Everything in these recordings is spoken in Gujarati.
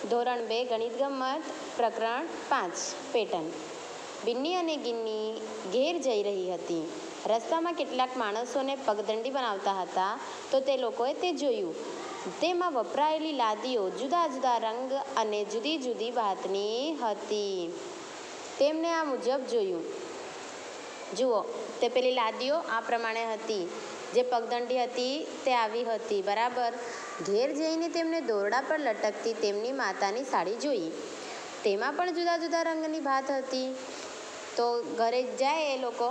ધોરણ 2 ગણિત ગમ્મત પ્રકરણ 5 પેટર્ન. બિન્ની અને ગિન્ની ઘેર જઈ રહી હતી. રસ્તામાં કેટલાક માણસોને પગદંડી બનાવતા હતા તો તે લોકોએ તે જોયું. તેમાં વપરાયેલી લાદીઓ જુદા જુદા રંગ અને જુદી જુદી ભાતની હતી. તેમણે આ મુજબ જોયું. જુઓ, તે પેલી લાદીઓ આ પ્રમાણે હતી. જે પગદંડી હતી તે આવી હતી, બરાબર. ઘેર જઈને તેમને દોરડા પર લટકતી તેમની માતાની સાડી જોઈ. તેમાં પણ જુદા જુદા રંગની ભાત હતી. તો ઘરે જાય એ લોકો,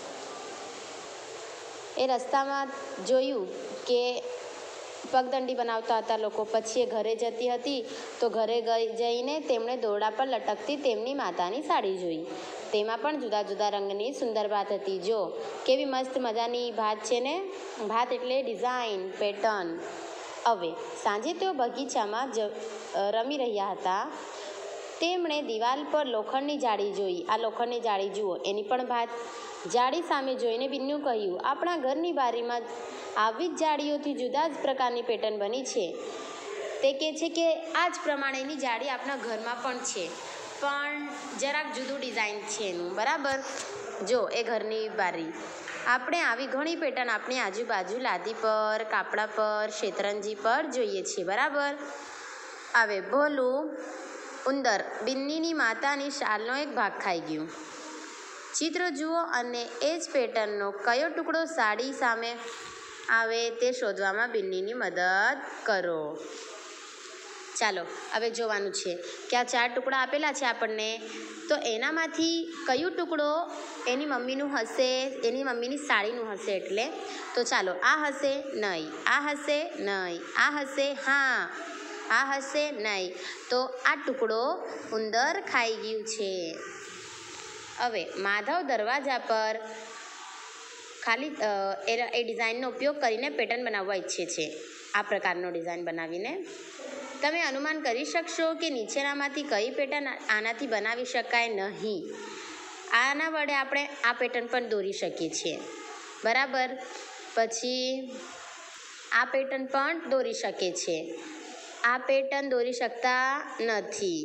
એ રસ્તામાં જોયું કે પગદંડી બનાવતા હતા લોકો. પછી એ ઘરે જતી હતી તો ઘરે જઈને તેમણે દોરડા પર લટકતી તેમની માતાની સાડી જોઈ. તેમાં પણ જુદા જુદા રંગની સુંદર ભાત હતી. જો કેવી મસ્ત મજાની ભાત છે ને. ભાત એટલે ડિઝાઇન, પેટર્ન. હવે સાંજે તેઓ બગીચામાં રમી રહ્યા હતા. તેમણે દિવાલ પર લોખંડની જાળી જોઈ. આ લોખંડની જાળી જુઓ, એની પણ ભાત. જાળી સામે જોઈને બિન્નું કહ્યું, આપણા ઘરની બારીમાં આવી જ જાળીઓથી જુદા જ પ્રકારની પેટર્ન બની છે. તે કહે છે કે આ જ પ્રમાણેની જાળી આપણા ઘરમાં પણ છે, પણ જરાક જુદું ડિઝાઇન છે એનું, બરાબર. જો એ ઘરની બારી. આપણે આવી ઘણી પેટર્ન આપણી આજુબાજુ લાદી પર, કાપડા પર, શેતરંજી પર જોઈએ છીએ, બરાબર. હવે ભોલું ઉંદર બિન્નીની માતાની શાલનો એક ભાગ ખાઈ ગયું. ચિત્ર જુઓ અને એ જ પેટર્નનો કયો ટુકડો સાડી સામે આવે તે શોધવામાં બિન્નીની મદદ કરો. ચાલો હવે જોવાનું છે કે આ 4 ટુકડા આપેલા છે આપણને. તો એનામાંથી કયું ટુકડો એની મમ્મીનું હશે, એની મમ્મીની સાડીનું હશે. એટલે તો ચાલો, આ હશે નહીં, આ હશે નહીં, આ હશે હા, આ હશે નહીં. તો આ ટુકડો ઉંદર ખાઈ ગયું છે. હવે માધવ દરવાજા પર ખાલી એ ડિઝાઇનનો ઉપયોગ કરીને પેટર્ન બનાવવા ઈચ્છે છે. આ પ્રકારનો ડિઝાઇન બનાવીને તમે અનુમાન કરી શકશો કે નીચેનામાંથી કઈ પેટર્ન આનાથી બનાવી શકાય નહીં. આના વડે આપણે આ પેટર્ન પણ દોરી શકીએ છીએ, બરાબર. પછી આ પેટર્ન પણ દોરી શકીએ છીએ. આ પેટર્ન દોરી શકતા નથી.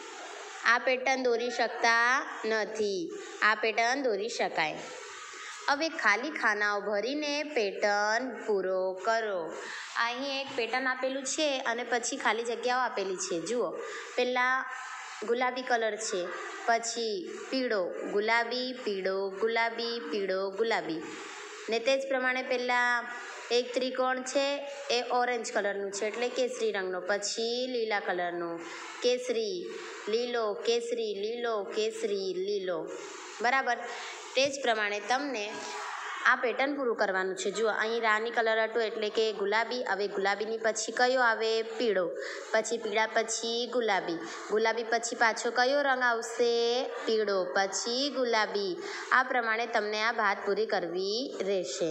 આ પેટર્ન દોરી શકતા નથી. આ પેટર્ન દોરી શકાય. હવે ખાલી ખાનાઓ ભરીને પેટર્ન પૂરો કરો. અહીં એક પેટર્ન આપેલું છે અને પછી ખાલી જગ્યાઓ આપેલી છે. જુઓ, પહેલાં ગુલાબી કલર છે, પછી પીળો, ગુલાબી, પીળો, ગુલાબી, પીળો, ગુલાબી. ને તે જ પ્રમાણે પહેલાં એક ત્રિકોણ છે, એ ઓરેન્જ કલરનું છે એટલે કેસરી રંગનો. પછી લીલા કલરનું, કેસરી, લીલો, કેસરી, લીલો, કેસરી, લીલો, બરાબર. તે જ પ્રમાણે તમને આ પેટર્ન પૂરું કરવાનું છે. જુઓ, અહીં રાની કલર હતું એટલે કે ગુલાબી. હવે ગુલાબીની પછી કયો આવે? પીળો. પછી પીળા પછી ગુલાબી. ગુલાબી પછી પાછો કયો રંગ આવશે? પીળો. પછી ગુલાબી. આ પ્રમાણે તમને આ ભાત પૂરી કરવી રહેશે.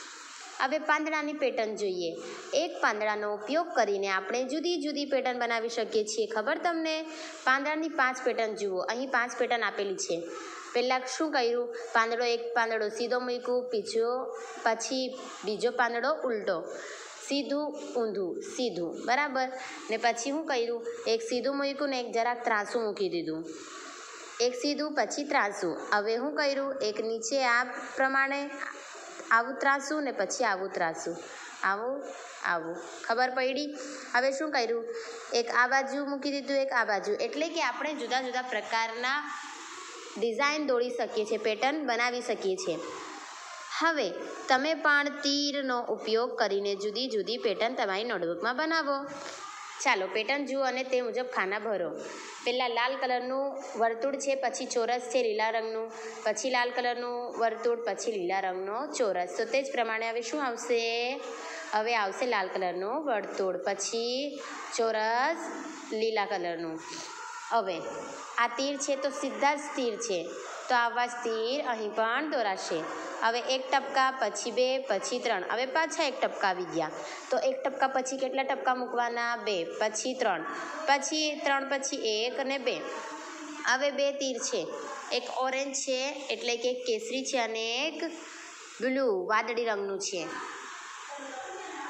હવે પાંદડાની પેટર્ન જોઈએ. એક પાંદડાનો ઉપયોગ કરીને આપણે જુદી જુદી પેટર્ન બનાવી શકીએ છીએ. ખબર તમને? પાંદડાની 5 પેટર્ન જુઓ. અહીં 5 પેટર્ન આપેલી છે. પહેલાં શું કર્યું? એક પાંદડો સીધો મૂક્યું, પછી બીજો પાંદડો ઉલટો, સીધું, ઊંધું, સીધું, બરાબર. ને પછી શું કર્યું? એક સીધું મૂક્યું ને એક જરાક ત્રાસું મૂકી દીધું. એક સીધું પછી ત્રાસું. હવે શું કર્યું? એક નીચે આ પ્રમાણે આવું ત્રાસું ને પછી આવું ત્રાસું, આવું આવું. ખબર પડી? હવે શું કર્યું? એક આ બાજુ મૂકી દીધું, એક આ બાજુ. એટલે કે આપણે જુદા જુદા પ્રકારના ડિઝાઇન દોરી શકીએ છીએ, પેટર્ન બનાવી શકીએ છીએ. હવે તમે પણ તીરનો ઉપયોગ કરીને જુદી જુદી પેટર્ન તમારી નોટબુકમાં બનાવો. ચાલો પેટર્ન જુઓ અને તે મુજબ ખાના ભરો. પહેલાં લાલ કલરનું વર્તુળ છે, પછી ચોરસ છે લીલા રંગનું, પછી લાલ કલરનું વર્તુળ, પછી લીલા રંગનો ચોરસ. તો તે જ પ્રમાણે હવે શું આવશે? હવે આવશે લાલ કલરનું વર્તુળ, પછી ચોરસ લીલા કલરનું. હવે આ તીર છે તો સીધા જ તીર છે, તો આવા જ તીર અહીં પણ દોરાશે. હવે એક ટપકા, પછી 2, પછી 3. હવે પાછા એક ટપકા આવી ગયા. તો એક ટપકા પછી કેટલા ટપકા મૂકવાના? 2, પછી 3, પછી 3 પછી 1 અને 2. હવે 2 તીર છે. એક ઓરેન્જ છે એટલે કે કેસરી છે અને એક બ્લુ વાદળી રંગનું છે.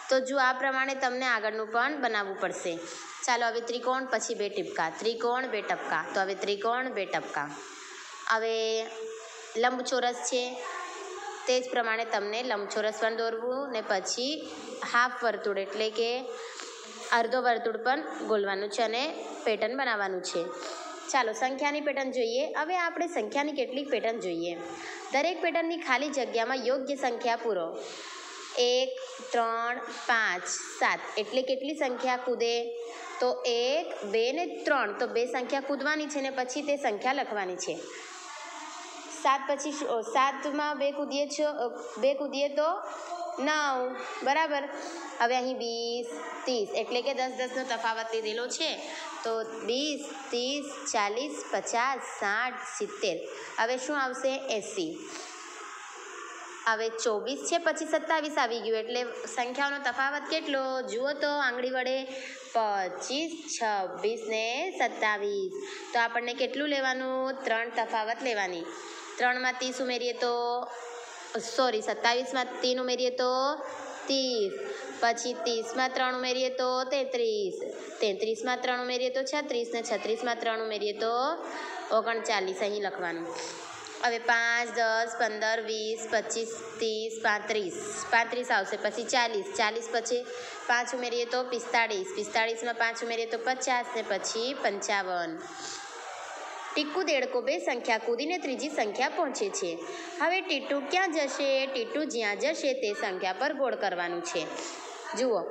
તો જો આ પ્રમાણે તમને આગળનું પણ બનાવવું પડશે. ચાલો હવે ત્રિકોણ, પછી 2 ટીપકા, ત્રિકોણ 2 ટપકા. તો હવે ત્રિકોણ 2 ટપકા. હવે લંબચોરસ છે તે જ પ્રમાણે તમને લંબચોરસ પણ દોરવું ને પછી હાફ વર્તુળ એટલે કે અર્ધો વર્તુળ પણ ગોલવાનું છે અને પેટર્ન બનાવવાનું છે. ચાલો સંખ્યાની પેટર્ન જોઈએ. હવે આપણે સંખ્યાની કેટલીક પેટર્ન જોઈએ. દરેક પેટર્નની ખાલી જગ્યામાં યોગ્ય સંખ્યા પૂરો. 1, 3, 5, 7 એટલે કેટલી સંખ્યા કૂદે? તો 1, 2 ને 3. તો 2 સંખ્યા કૂદવાની છે ને પછી તે સંખ્યા લખવાની છે. 7 પછી 7માં 2 કૂદીએ તો 9, બરાબર. હવે અહીં 20, 30 એટલે કે 10 10નો તફાવત લીધેલો છે. તો 20, 30, 40, 50, 60, 70. હવે શું આવશે? 80. હવે 24 છે પછી 27 આવી ગયું એટલે સંખ્યાઓનો તફાવત કેટલો? જુઓ તો આંગળી વડે 25, 26 ને 27. તો આપણને કેટલું લેવાનું? 3 તફાવત લેવાની. 3માં 30 ઉમેરીએ તો 27માં 3 ઉમેરીએ તો 30. પછી 30માં 3 ઉમેરીએ તો 33. 33માં 3 ઉમેરીએ તો 36 ને 36માં 3 ઉમેરીએ તો 39. અહીં લખવાનું. હવે 5, 10, 15, 20, 25, 30, 35 આવશે. પછી 40, 40 પછી 5 ઉમેરીએ તો 45, 45માં 5 ઉમેરીએ તો 50 ને પછી 55. ટીકુ દેડકો 2 સંખ્યા કૂદીને ત્રીજી સંખ્યા પહોંચે છે. હવે ટીટુ ક્યાં જશે? ટીટુ જ્યાં જશે તે સંખ્યા પર ગોળ કરવાનું છે. જુઓ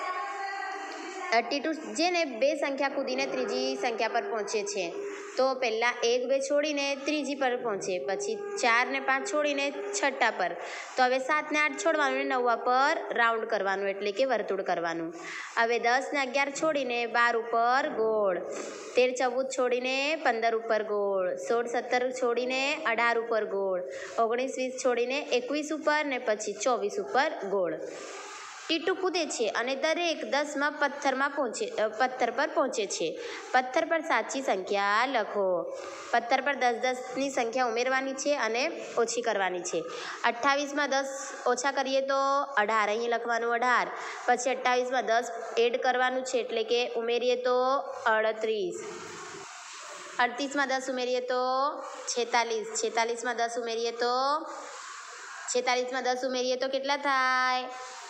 ટીટુ જેને 2 સંખ્યા કૂદીને ત્રીજી સંખ્યા પર પહોંચે છે તો પહેલાં 1, 2 છોડીને ત્રીજી પર પહોંચે, પછી 4 ને 5 છોડીને છઠ્ઠા પર. તો હવે 7 ને 8 છોડવાનું ને 9 પર રાઉન્ડ કરવાનું એટલે કે વર્તુળ કરવાનું. હવે 10 ને 11 છોડીને 12 ઉપર ગોળ, 13, 14 છોડીને 15 ઉપર ગોળ, 16, 17 છોડીને 18 ઉપર ગોળ, 19, 20 છોડીને 21 ઉપર ને પછી 24 ઉપર ગોળ. ટીટુ કૂદે છે અને દરેક 10માં પથ્થર પર પહોંચે છે. પથ્થર પર સાચી સંખ્યા લખો. પથ્થર પર 10 10ની સંખ્યા ઉમેરવાની છે અને ઓછી કરવાની છે. 28માં 10 ઓછા કરીએ તો 18, અહીં લખવાનું 18. પછી 28માં 10 એડ કરવાનું છે એટલે કે ઉમેરીએ તો 38. 38માં 10 ઉમેરીએ તો 46. 46માં 10 ઉમેરીએ તો કેટલા થાય?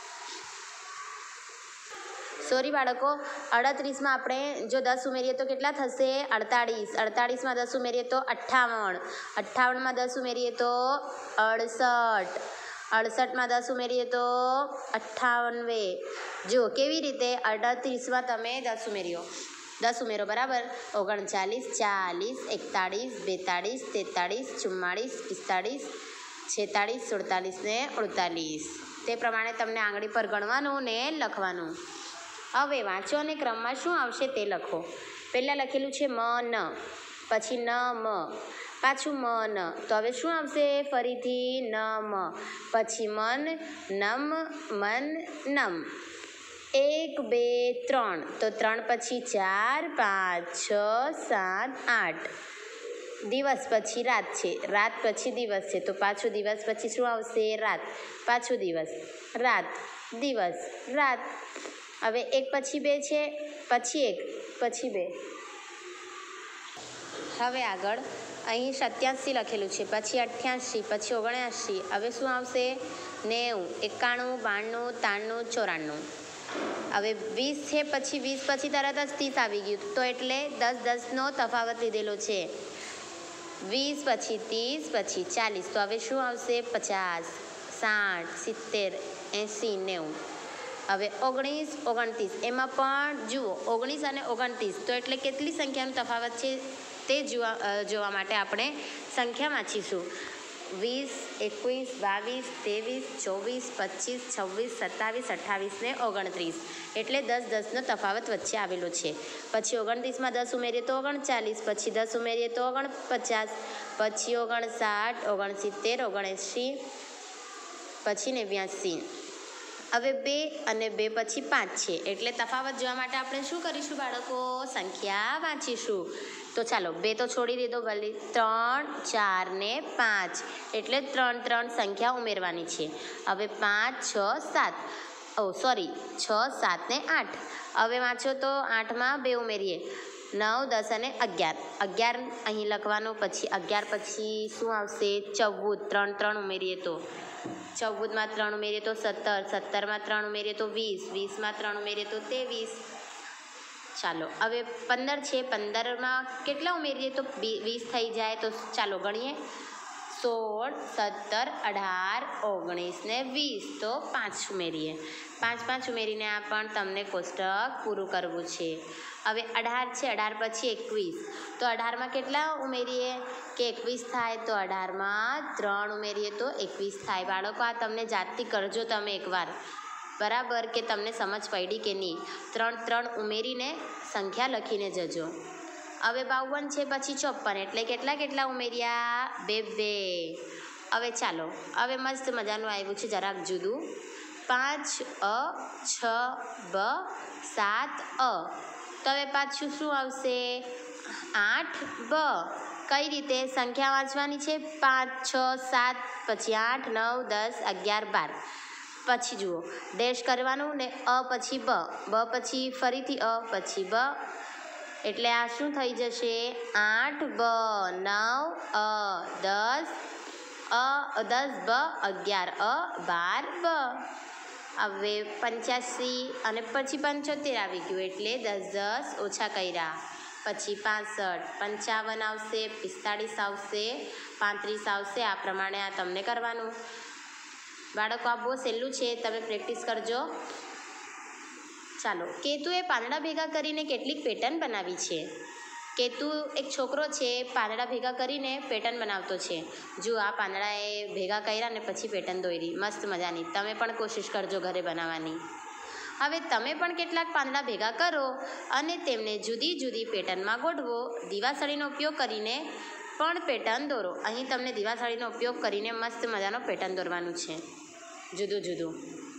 સોરી બાળકો, 38માં આપણે જો 10 ઉમેરીએ તો કેટલા થશે? 48. 48માં 10 ઉમેરીએ તો 58. 58માં 10 ઉમેરીએ તો 68. 68માં 10 ઉમેરીએ તો 98. જો કેવી રીતે 38માં તમે 10 ઉમેરો, બરાબર. 39, 40, 41, 42, 43, 44, 45, 46, 47 ને 48. તે પ્રમાણે તમને આંગળી પર ગણવાનું ને લખવાનું. હવે વાંચો અને ક્રમમાં શું આવશે તે લખો. પહેલાં લખેલું છે ન, પછી ન, પાછું ન. તો હવે શું આવશે? ફરીથી ન, પછી મન, નમ, મન, નમ. 1, 2, 3. તો 3 પછી 4, 5, 6, 7, 8. દિવસ પછી રાત છે, રાત પછી દિવસ છે તો પાછું દિવસ પછી શું આવશે? રાત. પાછું દિવસ, રાત, દિવસ, રાત. હવે 1 પછી 2 છે, પછી 1, પછી 2. હવે આગળ અહીં 87 લખેલું છે, પછી 88, પછી 79. હવે શું આવશે? 90, 91, 92, 93, 94. હવે 20 છે, પછી 20 પછી તરત જ 30 આવી ગયું તો એટલે 10 10નો તફાવત લીધેલો છે. 20 પછી 30 પછી 40. તો હવે શું આવશે? 50, 60, 70, 80, 90. હવે 19, 29. એમાં પણ જુઓ 19 અને 29 તો એટલે કેટલી સંખ્યાનો તફાવત છે તે જોવા માટે આપણે સંખ્યા વાંચીશું. 20, 21, 22, 23, 24, 25, 26, 27 ને 29. એટલે 10 10નો તફાવત વચ્ચે આવેલો છે. પછી 29માં 10 ઉમેરીએ તો 39, પછી 10 ઉમેરીએ તો 49, પછી 59, 69, 79, પછી 89. હવે 2 અને 2 પછી 5 છે એટલે તફાવત જોવા માટે આપણે શું કરીશું બાળકો? સંખ્યા વાંચીશું. તો ચાલો 2 તો છોડી દીધો, ભલે 3, 4 ને 5 એટલે 3 3 સંખ્યા ઉમેરવાની છે. હવે 5, 6, 7. સોરી 6, 7 ને 8. હવે વાંચો તો 8માં 2 ઉમેરીએ 9, 10 અને 11. 11 અહીં લખવાનું, પછી 11 પછી શું આવશે? 14. 3 ઉમેરીએ તો 14માં 3 ઉમેરીએ તો 17, 17માં 3 ઉમેરીએ તો 20, 20માં 3 ઉમેરીએ તો 23. ચાલો હવે 15 છે, 15માં કેટલા ઉમેરીએ તો 20 થઈ જાય. તો ચાલો ગણીએ 16, 17, 18, 19 ને 20. તો 5 ઉમેરીએ. 5 ઉમેરીને આ પણ તમને કોષ્ટક પૂરું કરવું છે. હવે 18 છે, 18 પછી 21. તો 18માં કેટલા ઉમેરીએ કે 21 થાય. તો 18માં 3 ઉમેરીએ તો 21 થાય. બાળકો આ તમને જાતથી કરજો તમે એકવાર, બરાબર, કે તમને સમજ પડી કે નહીં. 3 ઉમેરીને સંખ્યા લખીને જજો. હવે 52 છે, પછી 54 એટલે કેટલા ઉમેર્યા? 2. હવે ચાલો, હવે મસ્ત મજાનું આવ્યું છે જરાક જુદું. 5 અ 6 બ 7 અ. તો હવે પાછું શું આવશે? 8 બ. કઈ રીતે સંખ્યા વાંચવાની છે? 5, 6, 7 પછી 8, 9, 10, 11, 12. પછી જુઓ ડેશ કરવાનું ને અ પછી બ, બ પછી ફરીથી અ પછી બ, એટલે આ શું થઈ જશે? 8 બ 9 અ 10 10 બ 11 અ 12 બ. હવે 85 અને પછી 75 આવી ગયું, એટલે 10 ઓછા કર્યા, પછી 65, 55 આવશે, 45 આવશે, 35 આવશે. આ પ્રમાણે આ તમને કરવાનું. બાળકો આ બહુ સહેલું છે, તમે પ્રેક્ટિસ કરજો. ચાલો, કેતુએ પાંદડા ભેગા કરીને કેટલીક પેટર્ન બનાવી છે. કેતુ એક છોકરો છે, પાંદડા ભેગા કરીને પેટર્ન બનાવતો છે. જો આ પાંદડાએ ભેગા કર્યા ને પછી પેટર્ન દોરી મસ્ત મજાની. તમે પણ કોશિશ કરજો ઘરે બનાવવાની. હવે તમે પણ કેટલાક પાંદડા ભેગા કરો અને તેમને જુદી જુદી પેટર્નમાં ગોઠવો. દીવાસળીનો ઉપયોગ કરીને પણ પેટર્ન દોરો. અહીં તમને દીવાસળીનો ઉપયોગ કરીને મસ્ત મજાનો પેટર્ન દોરવાનું છે, જુદું જુદું.